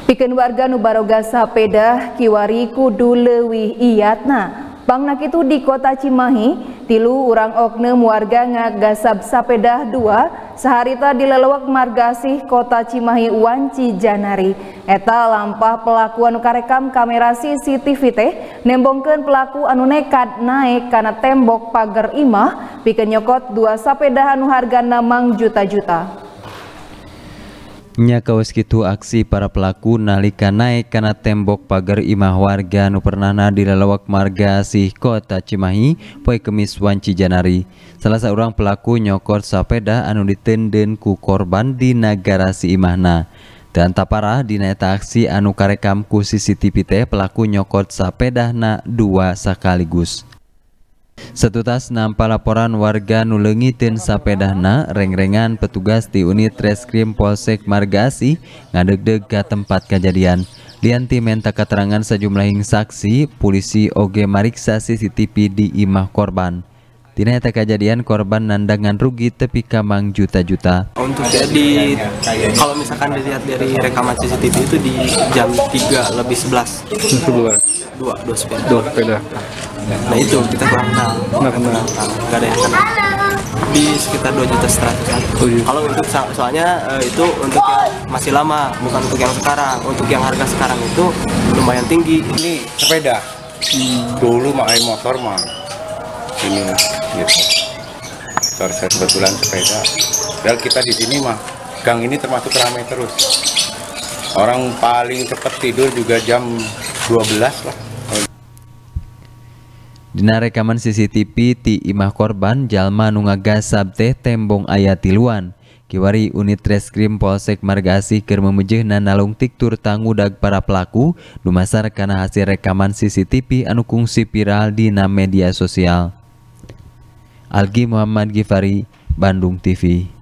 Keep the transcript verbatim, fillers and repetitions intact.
Pikeun warga nu baroga sapeda kiwari kudu leuwih iyatna. Pangna kitu di kota Cimahi, tilu urang oknum warga ngagasab sapeda dua saharita di lelewek margasih kota Cimahi Wanci Janari. Eta lampah pelaku anu karekam kamera C C T V teh nembongkeun pelaku anu nekat naik kana tembok pagar imah pikeun nyokot dua sapeda anu hargana mang juta-juta. Nya kawas kitu aksi para pelaku nalika naik kana tembok pagar imah warga nu pernahna di lalawak margasih kota Cimahi poe Kemis Wanci Janari. Salah seorang pelaku nyokot sapeda anu ditenden ku korban di nagara si imahna. Dan tapara dina eta aksi anu karekam ku C C T V teh pelaku nyokot sapedahna dua sakaligus. Setutas nampa laporan warga nu leungiteun sapedahna, reng-rengan petugas di unit Reskrim Polsek Margasih ngadegdeg ka tempat kejadian. Lianti menta keterangan sejumlah saksi, polisi oge mariksa C C T V di imah korban. Dina eta kejadian korban nandangan rugi tepi ka mang juta-juta. Untuk jadi kalau misalkan dilihat dari rekaman C C T V itu di jam tiga lebih sebelas. Dua, dua sepeda. Dua sepeda. Nah itu kita kurang tahu. Nggak kenal. Nggak ada yang kenal. Di sekitar dua juta seteratus. Oh, iya. Kalau untuk soalnya uh, itu untuk yang masih lama, bukan untuk yang sekarang. Untuk yang harga sekarang itu lumayan tinggi. Ini sepeda. Hmm. Dulu mah air motor mah. Ini gitu. Motor saya kebetulan sepeda. Padahal kita di sini mah gang ini termasuk ramai terus. Orang paling cepat tidur juga jam dua belas lah. Dina rekaman C C T V ti imah korban jalma nu ngagasab teh tembong aya tiluan. Kiwari unit Reskrim Polsek Margasih keur memujeuhna nalung tiktur tangudag para pelaku dumasar kana hasil rekaman C C T V anu kungsi viral dina media sosial. Algi Muhammad Gifari, Bandung T V.